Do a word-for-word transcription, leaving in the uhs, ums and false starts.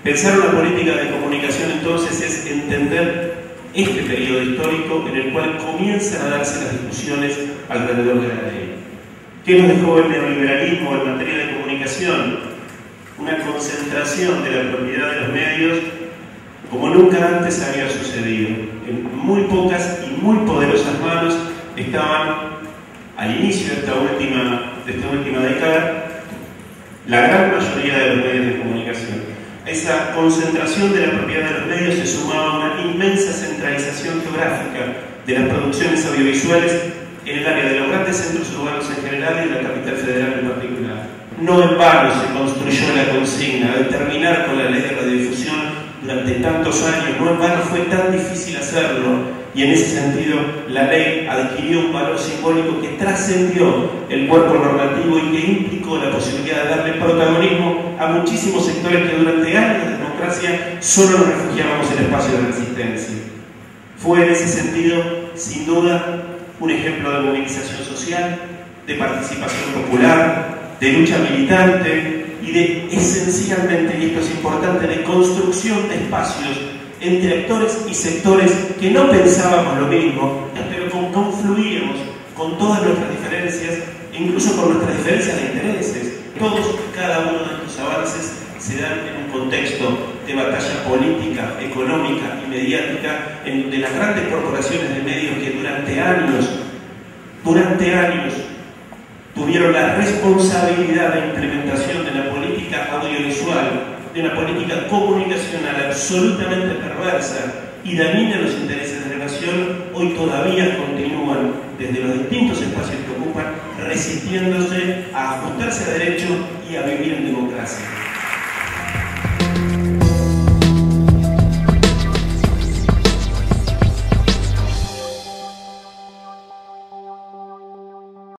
Pensar una política de comunicación entonces es entender este periodo histórico en el cual comienzan a darse las discusiones alrededor de la ley. ¿Qué nos dejó el neoliberalismo en materia de comunicación? Una concentración de la propiedad de los medios como nunca antes había sucedido. En muy pocas y muy poderosas manos estaban, al inicio de esta última, de esta última década, la gran mayoría de los medios de comunicación. A esa concentración de la propiedad de los medios se sumaba una inmensa centralización geográfica de las producciones audiovisuales en el área de los grandes centros urbanos en general y de la capital federal en particular. No en vano se construyó la consigna de terminar con la ley de radiodifusión durante tantos años, no en vano fue tan difícil hacerlo, y en ese sentido la ley adquirió un valor simbólico que trascendió el cuerpo normativo y que implicó la posibilidad de darle protagonismo a muchísimos sectores que durante años de democracia solo nos refugiábamos en el espacio de resistencia. Fue en ese sentido, sin duda, un ejemplo de movilización social, de participación popular, de lucha militante y de, esencialmente, y esto es importante, de construcción de espacios entre actores y sectores que no pensábamos lo mismo, pero confluíamos con todas nuestras diferencias, e incluso con nuestras diferencias de intereses. Todos y cada uno de estos avances se dan en un contexto de batalla política, económica y mediática, en donde las grandes corporaciones de medios que durante años, durante años, tuvieron la responsabilidad de implementación de la política audiovisual, de una política comunicacional absolutamente perversa y dañina a los intereses de la nación, hoy todavía continúan desde los distintos espacios que ocupan resistiéndose a ajustarse a derecho y a vivir en democracia.